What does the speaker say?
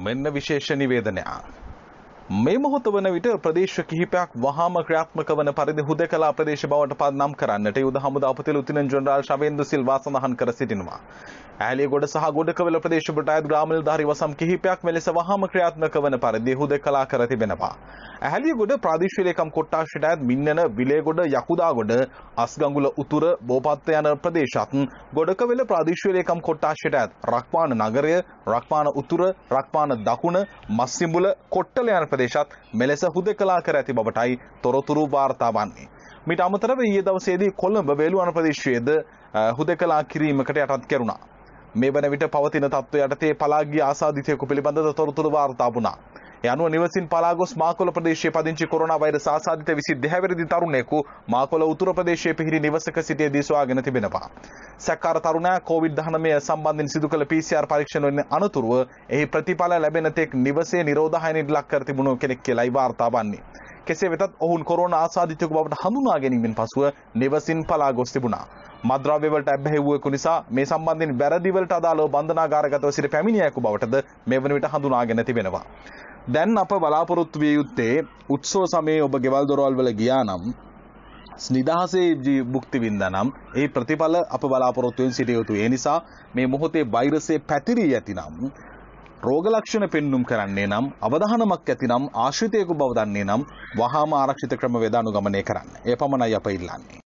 මෙන්න විශේෂ නිවේදනයක්. මේ මොහොත වන විට ප්‍රදේශ කිහිපයක් වහාම ක්‍රියාත්මක වන පරිදි හුදකලා ප්‍රදේශ බවට පදනම් කරන්නට යුද හමුදාපති ලුතිනන්ට් ජෙනරාල් ශවේන්ද්‍ර සිල්වා සඳහන් කර සිටිනවා. ඇහැලියගොඩ සහ ගොඩකවල ප්‍රදේශවලට අයත් ග්‍රාම නිලධාරී වසම් කිහිපයක් මෙලෙස වහාම ක්‍රියාත්මක වන පරිදි හුදකලා කර තිබෙනවා. ඇහැලියගොඩ ප්‍රාදේශීය ලේකම් කොට්ටාශයට අයත් මින්නන විලේගොඩ යකුදාගොඩ අස්ගඟුල උතුර බෝපත්ත යන ප්‍රදේශත් ගොඩකවල ප්‍රාදේශීය ලේකම් කොට්ටාශයට අයත් රක්පාන නගරය රක්පාන උතුර රක්පාන දකුණ මස්සිඹුල කොට්ටල යන ප්‍රදේශත් මෙලෙස හුදකලා කර ඇති බවටයි තොරතුරු වාර්තා වන්නේ. මීට අමතරව ඊයේ දවසේදී කොළඹ වේලුවන ප්‍රදේශයේද හුදකලා කිරීමකට යටත් කෙරුණා. මේ වන විට පවතින තත්ත්වය යටතේ පලා ගිය ආසාදිතයෙකු පිළිබඳව තොරතුරු වාර්තා වුණා. ඒ අනුව නිවසින් පලා ගොස් මාකොළ ප්‍රදේශයේ පදිංචි කොරෝනා වෛරස් ආසාදිත 22 වෙනි තරුණයෙකු මාකොළ උතුර ප්‍රදේශයේ පිහිටි නිවසක සිටියේදී සොයාගෙන තිබෙනවා. සැකකාර තරුණයා COVID-19 සම්බන්ධයෙන් සිදු කළ PCR පරීක්ෂණ වලින් අනතුරුව එහි ප්‍රතිඵල ලැබෙන තෙක් නිවසේ නිරෝධායනයට ලක් කර තිබුණු කෙනෙක් කියලායි වාර්තා වන්නේ. කෙසේ වෙතත් ඔවුන් කොරෝනා ආසාදිතයෙකු බවට හඳුනා ගැනීමෙන් පසුව නිවසින් පලා ගොස් තිබුණා. මද්ද්‍රව්‍ය වලට ඇබ්බැහි වූ නිසා මේ සම්බන්ධයෙන් වැරදි වලට අදාළව බන්ධනාගාරගතව සිට පැමිණියෙකු බවටද මේ වන විට හඳුනාගෙන තිබෙනවා. දැන් අප බලාපොරොත්තු විය යුත්තේ උත්සව සමයේ ඔබ ගෙවල් දොරවල් වල ගියා නම් නිදහසේ භුක්ති විඳා නම් ඒ ප්‍රතිඵල අප බලාපොරොත්තු වෙමින් සිටිය යුතුයි. ඒ නිසා මේ මොහොතේ වෛරසය පැතිරී ඇතිනම් රෝග ලක්ෂණ පෙන්눔 කරන්නේ නම් අවධානමක් ඇතිනම් ආශ්‍රිතයෙකු බව දන්නේ නම් වහාම ආරක්ෂිත ක්‍රමවේද අනුගමනය කරන්න. ඒ පමණයි අප ඉල්ලන්නේ.